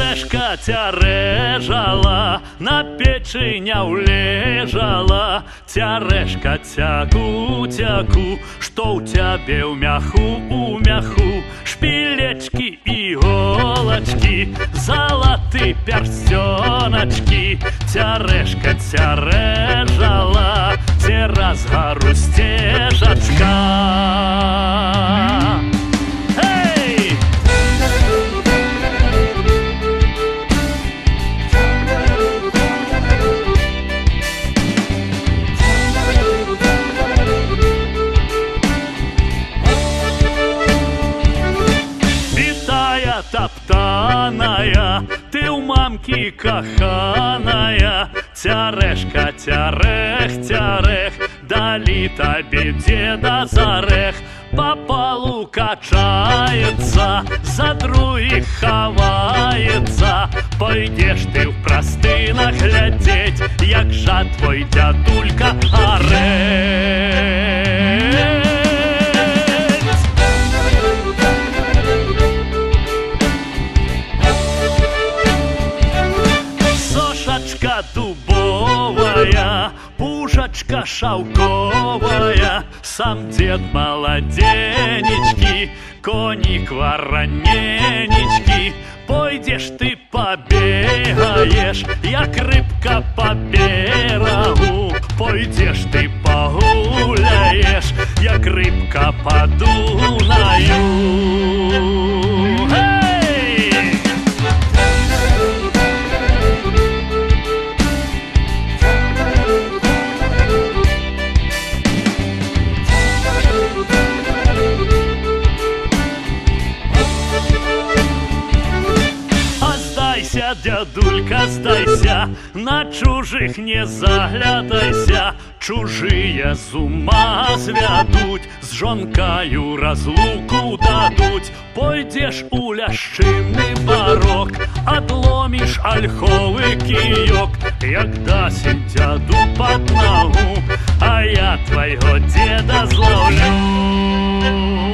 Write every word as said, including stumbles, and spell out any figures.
Цярэшка цярэжала, на печы не ўлежала. Цярэшка цяку-цяку, што ў цябе ў мяху, у мяху шпілечкі і голачкі, залаты пярсцёначкі. Цярэшка цярэжала, цераз гару сцежачка. Таптаная, ты ў мамкі каханая. Цярэшка цярэх, цярэх, далі табе дзеда зарэх. Па палу качаецца, за другіх хаваецца. Пойдеш ты ў прастынах глядзець, як жа твой дзядулька арэць. Дубовая, пушачка шаўковая, сам дзед маладзенечкі, конік вараненечкі. Пойдзеш ты пабегаеш, як рыбка па берагу. Пойдзеш ты пагуляеш, як рыбка па Дунаю. Дядулька, здайся, на чужих не заглядайся. Чужие з ума звядуть, з жонкаю разлуку дадуть. Пойдеш у ляшчынны барок, адломіш ольховы кіёк, як дасень дзяду пад нагу, а я твайго дзеда зловлю.